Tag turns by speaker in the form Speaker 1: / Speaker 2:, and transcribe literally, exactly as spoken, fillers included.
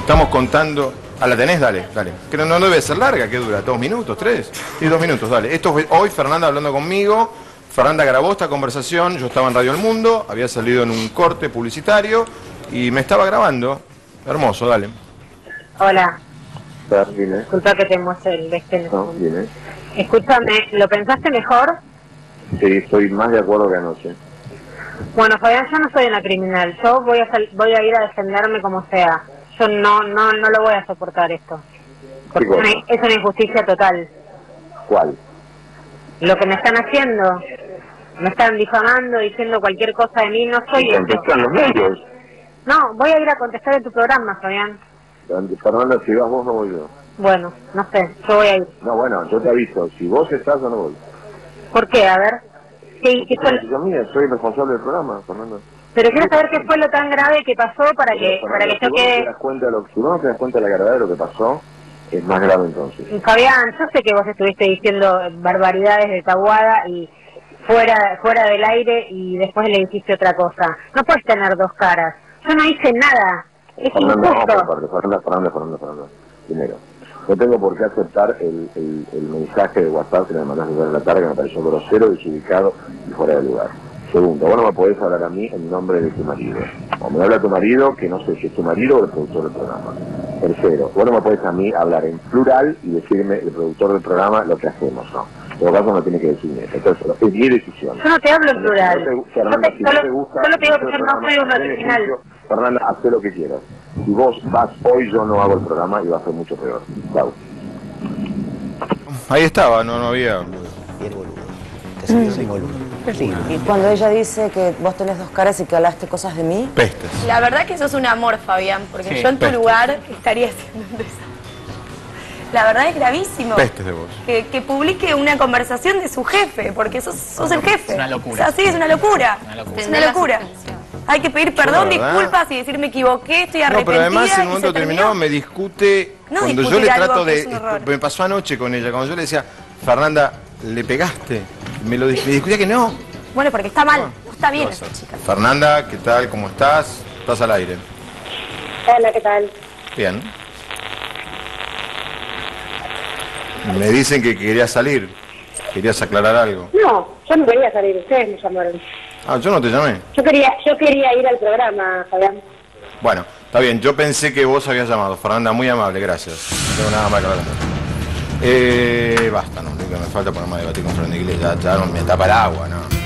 Speaker 1: Estamos contando... ¿Ah, la tenés? Dale, dale. Que no, no debe ser larga, ¿qué dura? ¿Dos minutos? ¿Tres? Sí, dos minutos, dale. Esto fue hoy, Fernanda hablando conmigo. Fernanda grabó esta conversación, yo estaba en Radio El Mundo, había salido en un corte publicitario y me estaba grabando. Hermoso, dale.
Speaker 2: Hola.
Speaker 3: Dime.
Speaker 2: Disculpa que te muestre el este.
Speaker 3: No, dime.
Speaker 2: Escúchame, ¿lo pensaste mejor?
Speaker 3: Sí, estoy más de acuerdo que anoche.
Speaker 2: Bueno, Fabián, yo no soy una criminal. Yo voy a sal voy a ir a defenderme como sea. Yo no no no lo voy a soportar esto. Porque es una, es una injusticia total.
Speaker 3: ¿Cuál?
Speaker 2: Lo que me están haciendo. Me están difamando, diciendo cualquier cosa de mí. No soy eso.
Speaker 3: ¿Contestan los medios?
Speaker 2: No, voy a ir a contestar en tu programa, Fabián.
Speaker 3: Fernanda, si vas vos, no voy yo.
Speaker 2: Bueno, no sé, yo voy a ir.
Speaker 3: No, bueno, yo te aviso. Si vos estás, yo no voy.
Speaker 2: ¿Por qué? A ver. ¿Qué, qué fue?
Speaker 3: Yo mía, soy responsable del programa, Fernanda.
Speaker 2: Pero quiero saber qué fue lo tan grave que pasó para que
Speaker 3: Pero,
Speaker 2: para que
Speaker 3: si
Speaker 2: yo
Speaker 3: vos no
Speaker 2: quede...
Speaker 3: te das cuenta de lo, si vos no te das cuenta de la gravedad de lo que pasó, es más grave entonces.
Speaker 2: Fabián, yo sé que vos estuviste diciendo barbaridades de Taboada y fuera fuera del aire y después le dijiste otra cosa. No puedes tener dos caras. Yo no hice nada. Es
Speaker 3: Fernanda,
Speaker 2: injusto.
Speaker 3: no, por parte. Fernanda, Fernanda, Fernanda, Fernanda. Primero, no tengo por qué aceptar el, el, el mensaje de WhatsApp que me mandaste en la tarde, que me pareció grosero, desubicado y fuera de lugar. Segundo, vos no me podés hablar a mí en nombre de tu marido. O me habla tu marido, que no sé si es tu marido o el productor del programa. Tercero, vos no me podés a mí hablar en plural y decirme el productor del programa lo que hacemos, ¿no? En todo caso no tiene que decirme eso. Entonces, es mi decisión.
Speaker 2: Yo no te hablo en plural.
Speaker 3: No te, Fernanda,
Speaker 2: yo te,
Speaker 3: si
Speaker 2: solo,
Speaker 3: no te gusta,
Speaker 2: solo te digo que
Speaker 3: el
Speaker 2: yo no
Speaker 3: programa,
Speaker 2: soy un
Speaker 3: hacé
Speaker 2: original.
Speaker 3: ejercicio. Fernanda, haz lo que quieras. Si vos vas hoy, yo no hago el programa y va a ser mucho peor. Chau.
Speaker 1: Ahí estaba, no, no había...
Speaker 4: Bien boludo. Te sentís muy boludo.
Speaker 5: Y cuando ella dice que vos tenés dos caras y que hablaste cosas de mí...
Speaker 1: Pestes.
Speaker 6: La verdad que sos un amor, Fabián, porque
Speaker 1: Sí,
Speaker 6: yo en tu
Speaker 1: pestes.
Speaker 6: lugar estaría haciendo un desastre. La verdad es gravísimo.
Speaker 1: Pestes de vos.
Speaker 6: Que, que publique una conversación de su jefe, porque sos, sos el jefe.
Speaker 7: Es una locura.
Speaker 6: O sea, sí, es una locura.
Speaker 7: Una locura.
Speaker 6: Es una locura. Hay que pedir perdón,
Speaker 1: Yo, la verdad-
Speaker 6: disculpas y decir me equivoqué, estoy
Speaker 1: No,
Speaker 6: arrepentida.
Speaker 1: pero además en
Speaker 6: y
Speaker 1: un momento
Speaker 6: se
Speaker 1: terminó,
Speaker 6: terminó.
Speaker 1: me discute,
Speaker 6: No
Speaker 1: cuando yo
Speaker 6: discutir
Speaker 1: le
Speaker 6: algo
Speaker 1: trato
Speaker 6: que
Speaker 1: de...
Speaker 6: es un horror.
Speaker 1: Me pasó anoche con ella, cuando yo le decía, Fernanda, ¿le pegaste? Me lo me discutía que no.
Speaker 6: Bueno, porque está mal, no está bien esa chica.
Speaker 1: Fernanda, ¿qué tal? ¿Cómo estás? Estás al aire.
Speaker 2: Hola, ¿qué tal?
Speaker 1: Bien. Me dicen que querías salir. Querías aclarar algo.
Speaker 2: No, yo no quería salir, ustedes me llamaron.
Speaker 1: Ah, yo no te llamé.
Speaker 2: Yo quería yo quería ir al programa, Fabián.
Speaker 1: Bueno, está bien. Yo pensé que vos habías llamado. Fernanda, muy amable, gracias. No tengo nada más que hablar. Eh, basta, no. Lo que me falta ponerme a debatir con Fernanda Iglesias. Ya, ya no me tapa el agua, ¿no?